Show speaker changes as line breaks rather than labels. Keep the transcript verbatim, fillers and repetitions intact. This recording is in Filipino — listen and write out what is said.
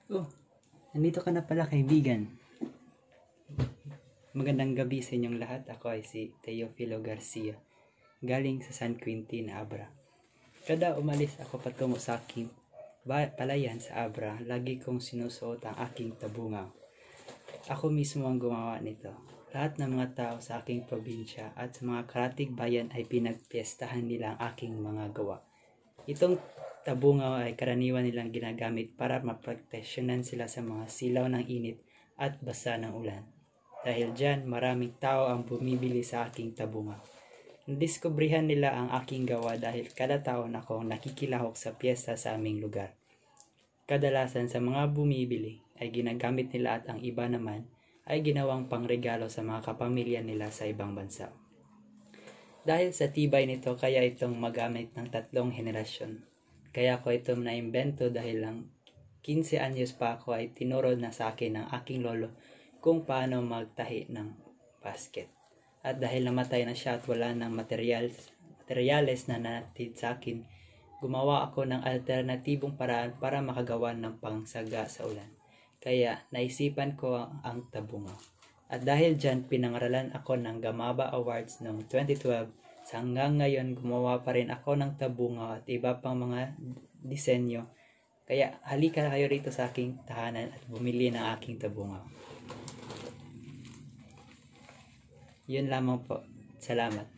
Oh, nandito ka na pala, kaibigan. Magandang gabi sa inyong lahat. Ako ay si Teofilo Garcia, galing sa San Quintin, Abra. Kada umalis ako patungo sa aking palayan sa Abra, lagi kong sinusuot ang aking tabungaw. Ako mismo ang gumawa nito. Lahat ng mga tao sa aking probinsya at sa mga karatig bayan ay pinagpiestahan nila ang aking mga gawa. Itong tabungaw ay karaniwan nilang ginagamit para maproteksyonan sila sa mga silaw ng init at basa ng ulan. Dahil dyan, maraming tao ang bumibili sa aking tabungaw. Nadiskubrihan nila ang aking gawa dahil kada taon akong nakikilahok sa piyesta sa aming lugar. Kadalasan sa mga bumibili ay ginagamit nila at ang iba naman ay ginawang pangregalo sa mga kapamilya nila sa ibang bansa. Dahil sa tibay nito, kaya itong magamit ng tatlong henerasyon. Kaya ko ito naimbento dahil lang quince anyos pa ako ay tinuro na sa akin ng aking lolo kung paano magtahi ng basket. At dahil namatay na siya at wala ng materials, materyales na natid sa akin, gumawa ako ng alternatibong paraan para makagawa ng pangsaga sa ulan. Kaya naisipan ko ang tabungaw. At dahil dyan, pinangaralan ako ng Gamaba Awards noong twenty twelve. Sa hanggang ngayon, gumawa pa rin ako ng tabungaw at iba pang mga disenyo. Kaya halika na kayo rito sa aking tahanan at bumili ng aking tabungaw. Yun lamang po. Salamat.